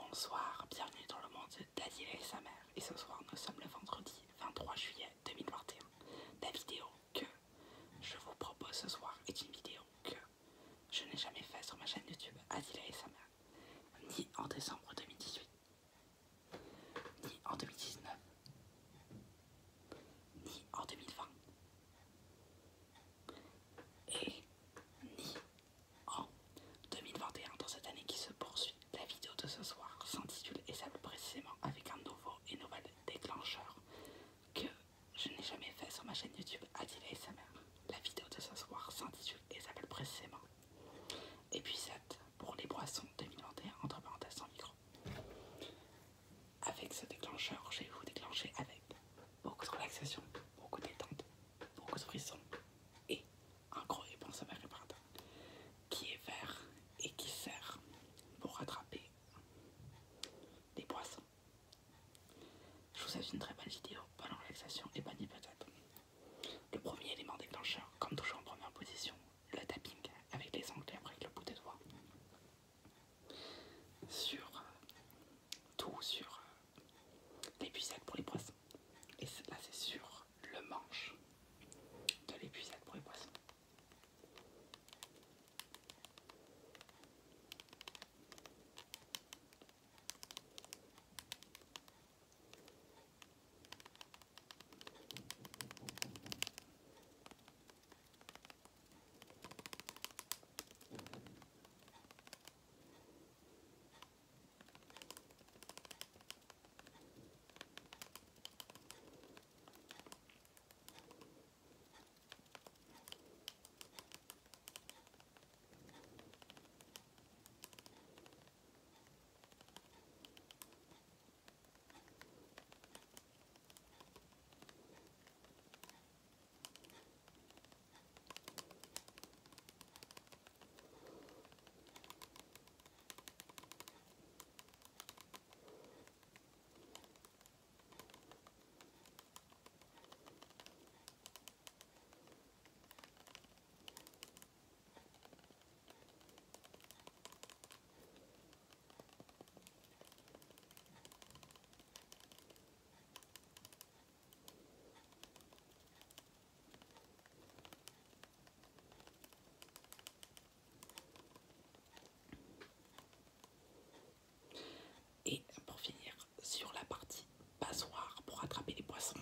Bonsoir, bienvenue dans le monde d'Adil et sa mère. Et ce soir, nous sommes le vendredi 23 juillet 2021. La vidéo que je vous propose ce soir est une vidéo que je n'ai jamais faite sur ma chaîne YouTube Adil et sa mère, ni en décembre 2018, ni en 2019, ni en 2020, et ni en 2021. Dans cette année qui se poursuit, la vidéo de ce soir s'intitule et s'appelle précisément avec un nouveau et nouvel déclencheur que je n'ai jamais fait sur ma chaîne YouTube Adil et sa mère. La vidéo de ce soir s'intitule et s'appelle précisément épuisette pour les boissons 2021 entre parenthèses sans micro. Avec ce déclencheur, je vais vous déclencher avec beaucoup de relaxation, beaucoup de détente, beaucoup de frissons et un gros éponge sommaire réparateur qui est vert et qui sert pour rattraper les poissons. Je vous souhaite une très bonne vidéo, bonne relaxation et bonne hypothèse. Le premier élément déclencheur, comme toujours en première position, le tapping avec les ongles et après avec le bout des doigts sur sur l'épuisette pour les poissons. Et là c'est sur le manche de l'épuisette pour les poissons. Et pour finir, sur la partie passoire pour attraper les poissons.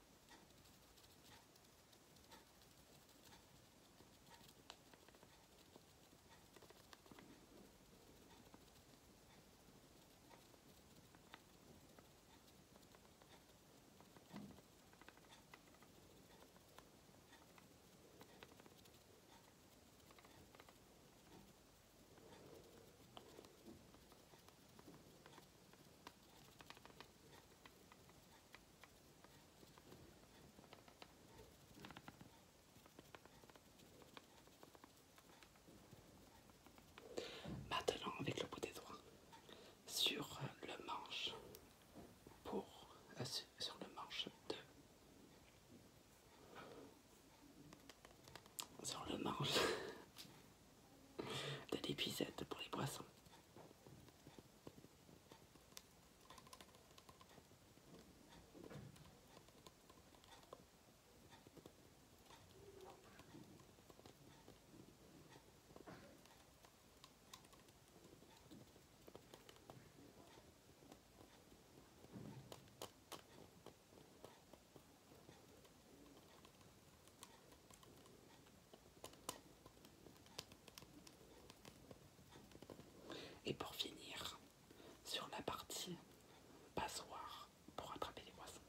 Maintenant avec le bout des doigts sur le manche pour sur le manche de sur le manche de l'épuisette pour les poissons. Et pour finir, sur la partie passoire pour attraper les poissons.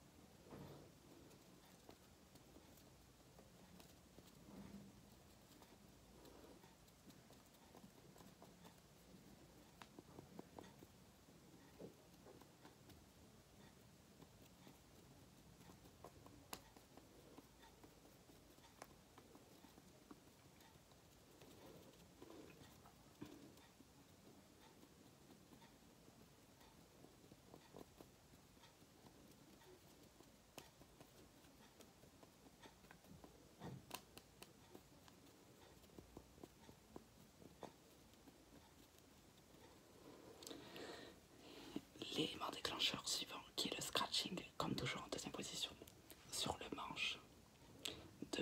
déclencheur suivant qui est le scratching, comme toujours en deuxième position, sur le manche de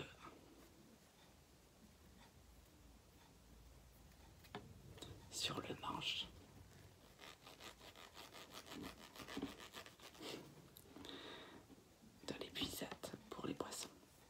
l'épuisette pour les poissons.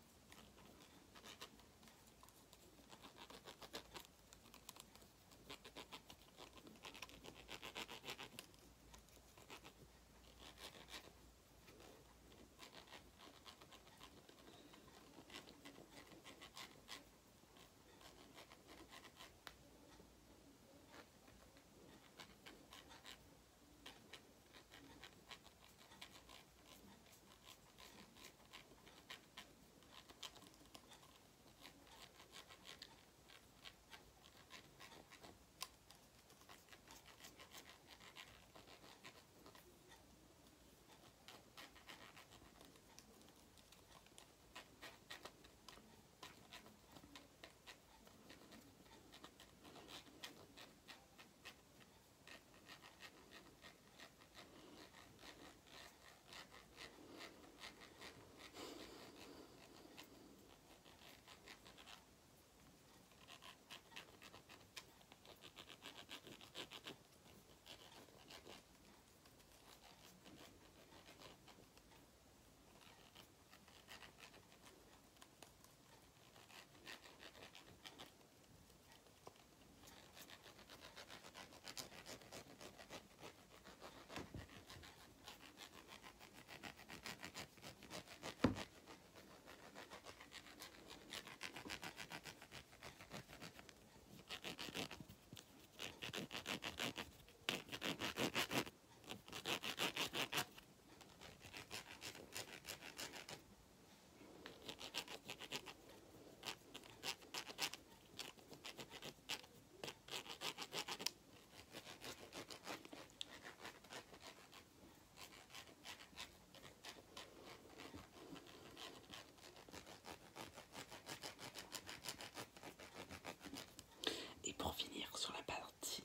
Et pour finir sur la partie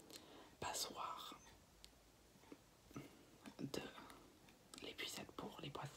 passoire de l'épuisette pour les poissons.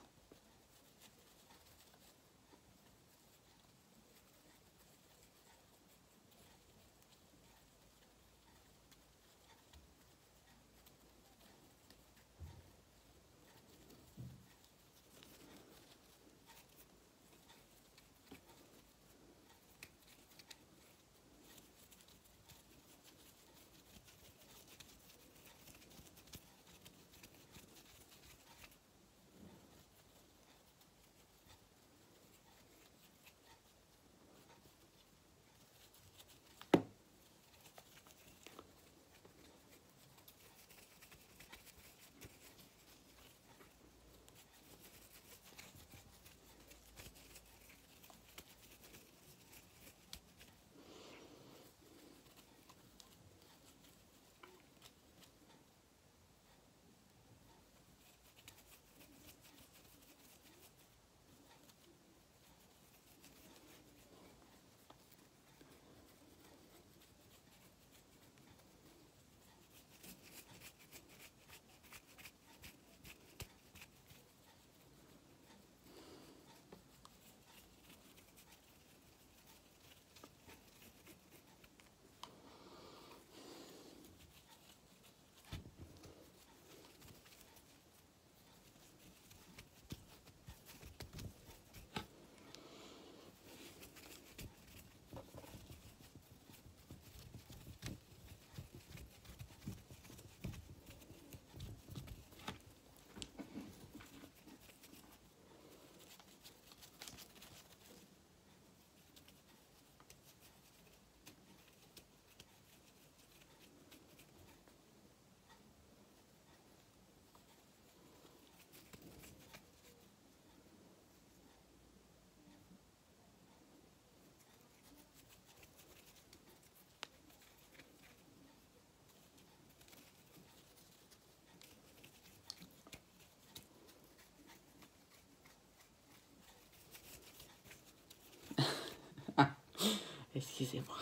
Excusez-moi.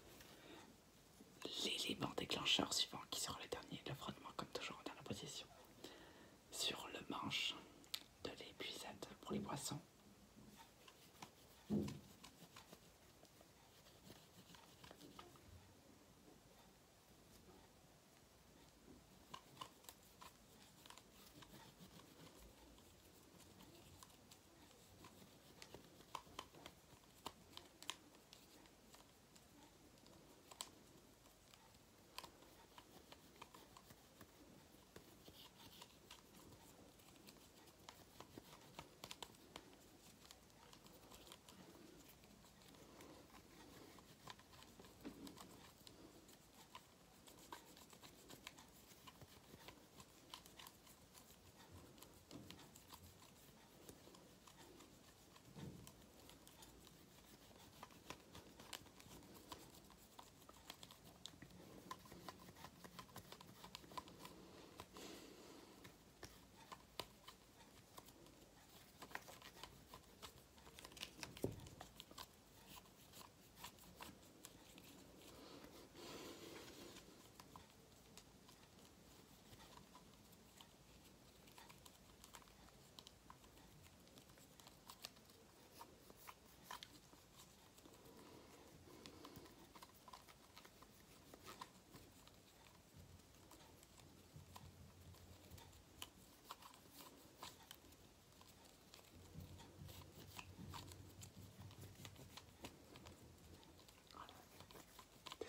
L'élément déclencheur suivant qui sera le dernier, le frottement comme toujours dans la position.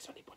sur l'épaule.